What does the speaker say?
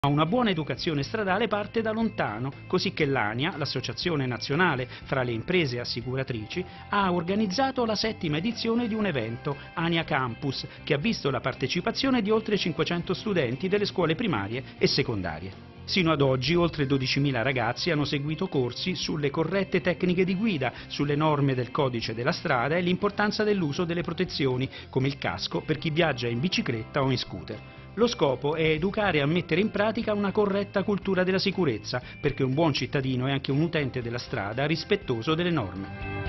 Ma una buona educazione stradale parte da lontano, così che l'ANIA, l'Associazione Nazionale fra le Imprese Assicuratrici, ha organizzato la 7ª edizione di un evento, ANIA Campus, che ha visto la partecipazione di oltre 500 studenti delle scuole primarie e secondarie. Sino ad oggi oltre 12.000 ragazzi hanno seguito corsi sulle corrette tecniche di guida, sulle norme del codice della strada e l'importanza dell'uso delle protezioni, come il casco per chi viaggia in bicicletta o in scooter. Lo scopo è educare a mettere in pratica una corretta cultura della sicurezza, perché un buon cittadino è anche un utente della strada rispettoso delle norme.